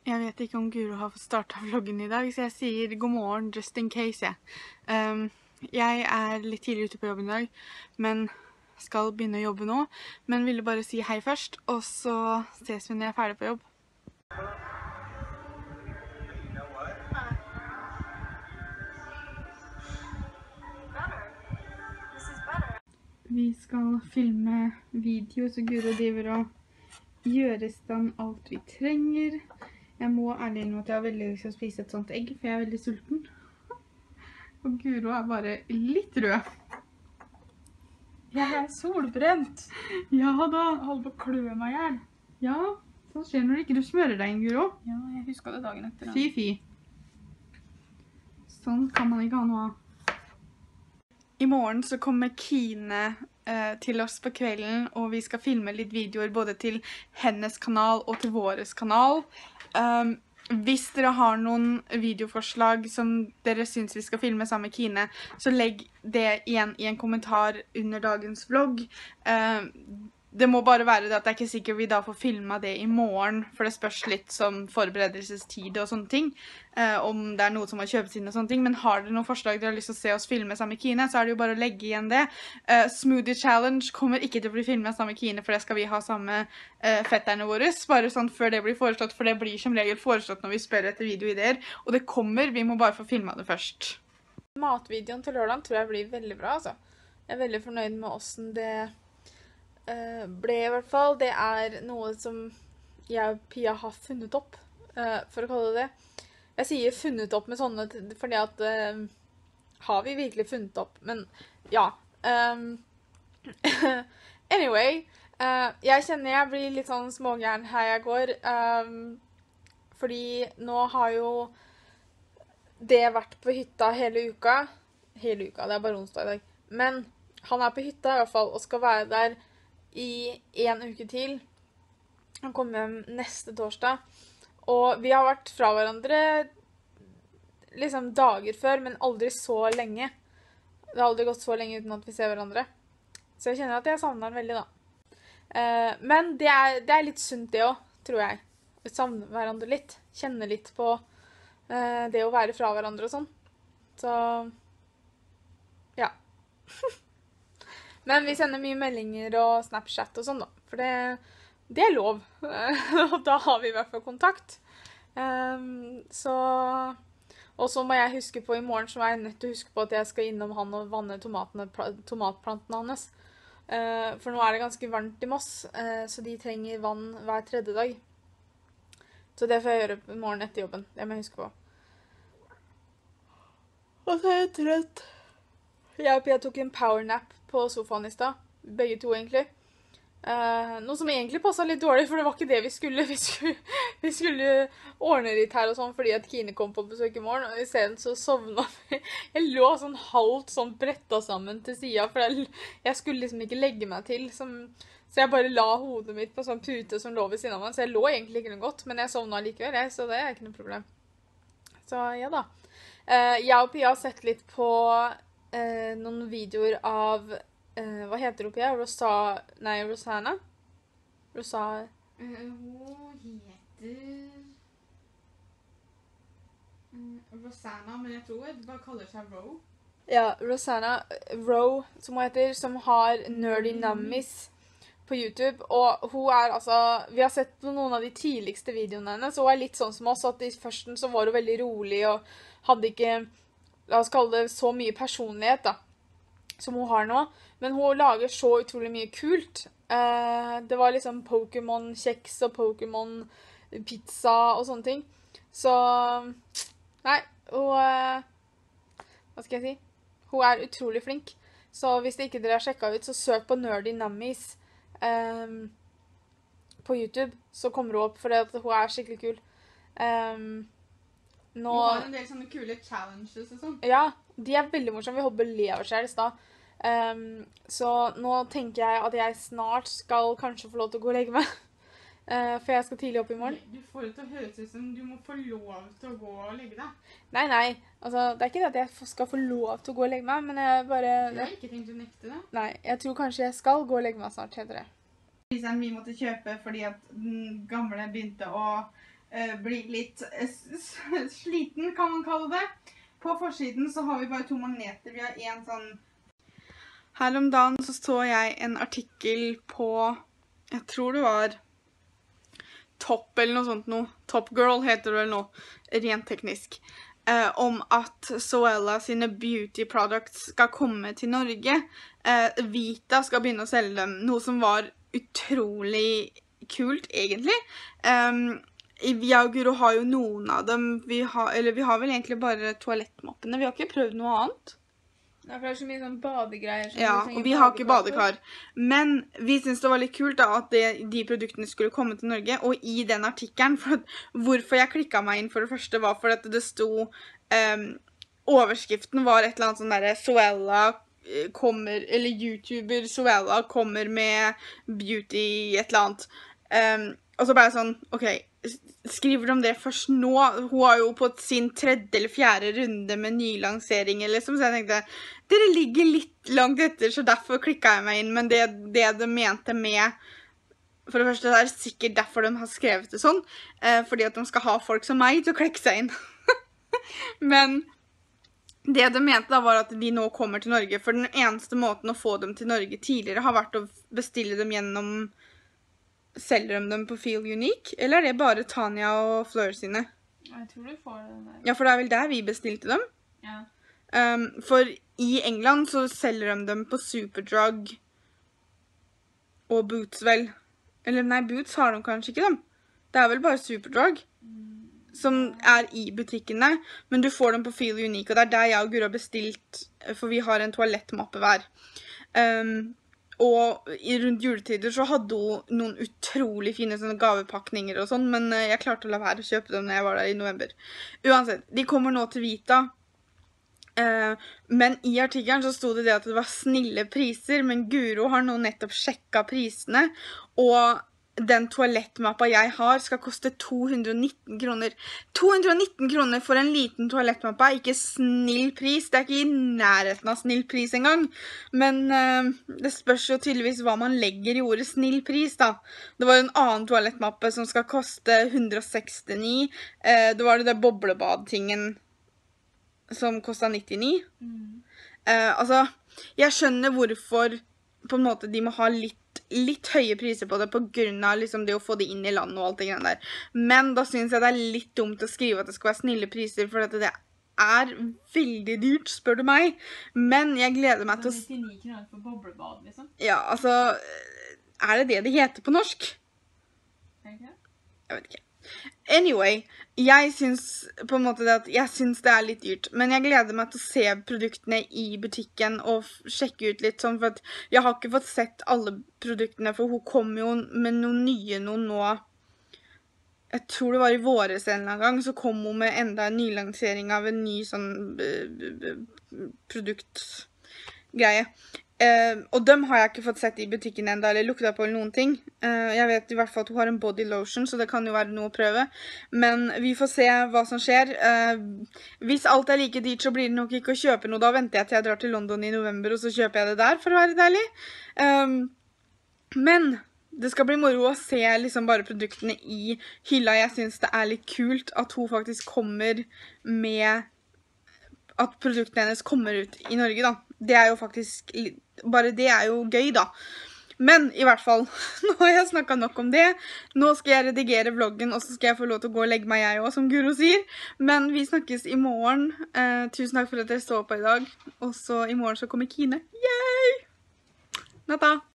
Jeg vet ikke om Guro har fått startet vloggen i dag, så jeg sier god morgen just in case, jeg. Jeg er litt tidlig ute på jobben i dag, men skal begynne å jobbe nå. Men ville bare si hei først, og så ses vi når jeg er ferdig på jobb. Vi skal filme video, så Guro driver og gjør i stand alt vi trenger. Jeg må ærlig innrømme at jeg har veldig lyst til å spise et sånt egg, for jeg er veldig sulten. Og Guro er bare litt rød. Jeg er solbrent. Ja da. Jeg holder på å klø meg ihjel. Ja, sånn skjer når ikke du smører deg inn, Guro. Ja, jeg husker det dagen etter. Fy. Sånn kan man ikke ha noe av. I morgen så kommer Kine til oss på kvelden, og vi skal filme litt videoer både til hennes kanal og til våres kanal. Hvis dere har noen videoforslag som dere synes vi skal filme sammen med Kine, så legg det igjen i en kommentar under dagens vlogg. Det må bare være det at det er ikke sikkert vi da får filmet det i morgen, for det spørs litt som forberedelsestid og sånne ting, om det er noe som må kjøpes inn og sånne ting. Men har dere noen forslag dere har lyst til å se oss filme sammen med Kine, så er det jo bare å legge igjen det. Smoothie Challenge kommer ikke til å bli filmet sammen med Kine, for det skal vi ha sammen med fetterne våre, bare sånn før det blir foreslått, for det blir som regel foreslått når vi spør etter videoideer, og det kommer, vi må bare få filmet det først. Matvideoen til lørdagen tror jeg blir veldig bra, altså. Jeg er veldig fornøyd med hvordan det ble i hvert fall. Det er noe som jeg og Pia har funnet opp, for å kalle det det. Jeg sier funnet opp med sånne, fordi at har vi virkelig funnet opp, men ja. Anyway, jeg kjenner jeg blir litt sånn smågæren her jeg går, fordi nå har jo det vært på hytta hele uka, det er bare onsdag i dag, men han er på hytta i hvert fall, og skal være der i 1 uke til. Han kommer hjem neste torsdag. Og vi har vært fra hverandre liksom dager før, men aldri så lenge. Det har aldri gått så lenge uten at vi ser hverandre. Så jeg kjenner at jeg savner han veldig da. Men det er litt sunt det også, tror jeg. Vi savner hverandre litt. Kjenner litt på det å være fra hverandre og sånn. Så ja. Men vi sender mye meldinger og Snapchat og sånn da, for det er lov, og da har vi i hvert fall kontakt. Og så må jeg huske på i morgen, så er jeg nødt til å huske på at jeg skal innom han og vanne tomatplantene hans. For nå er det ganske varmt i Moss, så de trenger vann hver 3. dag. Så det får jeg gjøre i morgen etter jobben, det må jeg huske på. Og så er jeg trøtt. Jeg og Pia tok en powernap på sofaen i sted, begge to egentlig. Noe som egentlig passet litt dårlig, for det var ikke det vi skulle. Vi skulle ordne litt her og sånn, fordi at Kine kom på besøk i morgen, og i stedet så sovnet vi. Jeg lå sånn halvt sånn brettet sammen til siden, for jeg skulle liksom ikke legge meg til, så jeg bare la hodet mitt på sånn pute som lå ved siden av meg, så jeg lå egentlig ikke noe godt, men jeg sovnet likevel, så det er ikke noe problem. Så ja da. Jeg og Pia har sett litt på noen videoer av, hva heter hun, Pia? Rosanna? Hun heter Rosanna, men jeg tror det bare kaller seg Ro. Ja, Rosanna Ro, som hun heter, som har Nerdy Nummies på YouTube, og hun er altså, vi har sett på noen av de tidligste videoene henne, så hun er litt sånn som oss, at i førsten så var hun veldig rolig, og hadde ikke, la oss kalle det, så mye personlighet da, som hun har nå. Men hun lager så utrolig mye kult. Det var liksom Pokémon-kjeks og Pokémon-pizza og sånne ting. Så, nei, hva skal jeg si? Hun er utrolig flink. Så hvis ikke dere har sjekket ut, så søk på Nerdy Nummies på YouTube, så kommer hun opp, for hun er skikkelig kul. Hun har en del sånne kule challenges og sånn. Ja, de er veldig morsomme. Vi holdt på å le over seg i sted. Så nå tenker jeg at jeg snart skal kanskje få lov til å gå og legge meg. For jeg skal tidlig opp i morgen. Du får det til å høres ut som du må få lov til å gå og legge deg. Nei. Altså, det er ikke det at jeg skal få lov til å gå og legge meg, men jeg bare... Du har ikke tenkt å nekte det? Nei, jeg tror kanskje jeg skal gå og legge meg snart, heter det. Vi måtte kjøpe fordi at den gamle begynte å bli litt sliten, kan man kalle det. På forsiden så har vi bare 2 magneter. Vi har en sånn... Her om dagen så jeg en artikkel på, jeg tror det var Topp eller noe sånt noe. Top Girl heter det vel nå, rent teknisk. Om at Zoella sine beauty products skal komme til Norge. Vita skal begynne å selge dem, noe som var utrolig kult, egentlig. Jeg og Guro har jo noen av dem. Vi har vel egentlig bare toalettmappene. Vi har ikke prøvd noe annet. Ja, for det er så mye sånn badegreier. Ja, og vi har ikke badekar. Men vi synes det var litt kult da, at de produktene skulle komme til Norge. Og i den artikkelen, hvorfor jeg klikket meg inn for det første, var for at det sto... overskriften var et eller annet sånn der Zoella kommer, eller YouTuber Zoella kommer med beauty et eller annet. Og så bare sånn, ok, skriver de om det først nå? Hun har jo på sin 3. eller 4. runde med nylanseringer, liksom, så jeg tenkte, dere ligger litt langt etter, så derfor klikket jeg meg inn, men det de mente med, for det første, det er sikkert derfor de har skrevet det sånn, fordi at de skal ha folk som meg til å klikke seg inn. Men det de mente da var at de nå kommer til Norge, for den eneste måten å få dem til Norge tidligere har vært å bestille dem gjennom, selger de dem på Feel Unique, eller er det bare Tanya og Fleur sine? Jeg tror du får den der. Ja, for det er vel der vi bestilte dem. Ja. For i England så selger de dem på Superdrug og Boots vel. Eller nei, Boots har de kanskje ikke dem. Det er vel bare Superdrug som er i butikkene, men du får dem på Feel Unique, og det er der jeg og Guro har bestilt, for vi har en toalettmappe hver. Og rundt juletider så hadde hun noen utrolig fine sånne gavepakninger og sånn, men jeg klarte å la være å kjøpe dem når jeg var der i november. Uansett, de kommer nå til Vita, men i artikkelen så stod det at det var snille priser, men Guro har nå nettopp sjekket prisene, og den toalettmappa jeg har skal koste 219 kroner. 219 kroner for en liten toalettmappa er ikke snill pris. Det er ikke i nærheten av snill pris engang. Men det spørs jo tydeligvis hva man legger i ordet snill pris da. Det var en annen toalettmappe som skal koste 169. Det var det der boblebad-tingen som kostet 99. Altså, jeg skjønner hvorfor på en måte de må ha litt høye priser på det på grunn av liksom det å få det inn i landet og alt det greiene der. Men da synes jeg det er litt dumt å skrive at det skal være snille priser, for at det er veldig dyrt, spør du meg. Men jeg gleder meg til å... 99 kroner for boblebad, liksom? Ja, altså... Er det det heter på norsk? Er det ikke? Jeg vet ikke. Anyway, jeg synes på en måte at jeg synes det er litt dyrt, men jeg gleder meg til å se produktene i butikken og sjekke ut litt sånn, for at jeg har ikke fått sett alle produktene, for hun kom jo med noen nye nå, jeg tror det var i våres en eller annen gang, så kom hun med enda en nylansering av en ny sånn produktgreie. Og dem har jeg ikke fått sett i butikken enda, eller lukta på noen ting. Jeg vet i hvert fall at hun har en body lotion, så det kan jo være noe å prøve. Men vi får se hva som skjer. Hvis alt er like dyrt, så blir det nok ikke å kjøpe noe. Da venter jeg til jeg drar til London i november, og så kjøper jeg det der, for å være deilig. Men det skal bli moro å se liksom bare produktene i hylla. Jeg synes det er litt kult at hun faktisk kommer med... At produktene hennes kommer ut i Norge, da. Det er jo faktisk... Bare det er jo gøy, da. Men i hvert fall, nå har jeg snakket nok om det. Nå skal jeg redigere vloggen, og så skal jeg få lov til å gå og legge meg jeg også, som Guro sier. Men vi snakkes i morgen. Tusen takk for at dere så på i dag. Og så i morgen så kommer Kine. Yay! Natta!